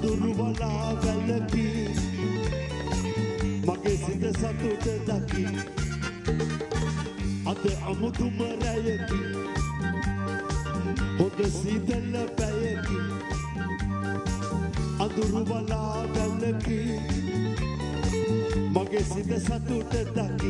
අඳුරු වලා වැළකි මගේ සිත සතුට දකි අද අමුතුම රැයකි හොඳ සීතල පැයකි අඳුරු වලා වැළකි මගේ සිත සතුට දකි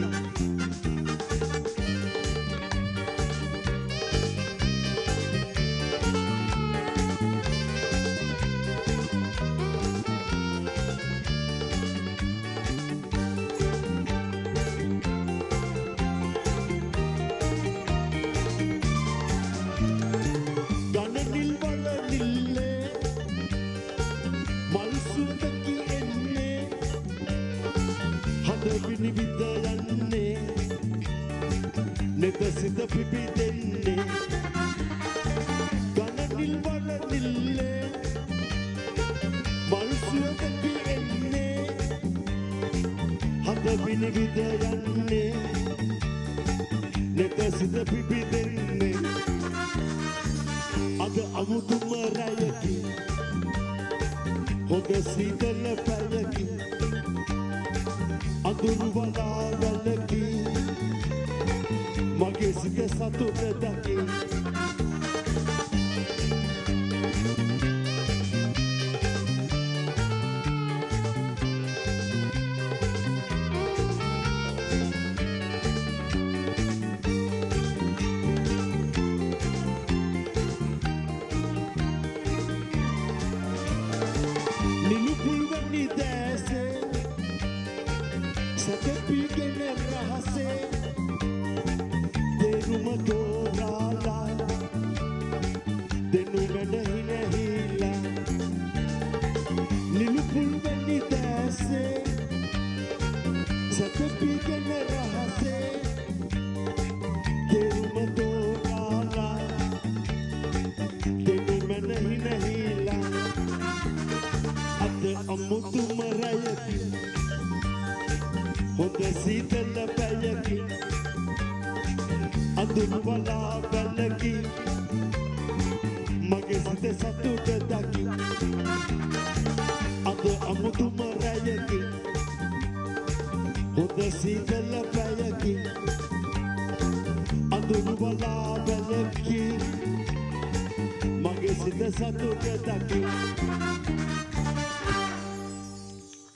සිත පිපි දෙන්නේ ගණනිල් වල නිල්ලේ මල්සුවකි එන්නේ හද විනිවිද යන්නේ නෙත සිත පිපි දෙන්නේ අද අමුතුම රැයකි හොඳ සීතල පැයකි අඳුරු වලා වැළකි මගේ සිත සතුට දකි Nilu පුල්වනි දැසේ සැතපීගෙන රහසේ Madorala, denu nahi nahila, nilupul bani daise, satapi gana rahase, denu madorala, denu nahi nahila, ad amutu marayaki, hoda sitala payaki. අඳුරු වලා වැළකි මගේ සිත සතුට දකි අද අමුතුම රැයකි හොඳ සීතල පැයකි අඳුරු වලා වැළකි මගේ සිත සතුට දකි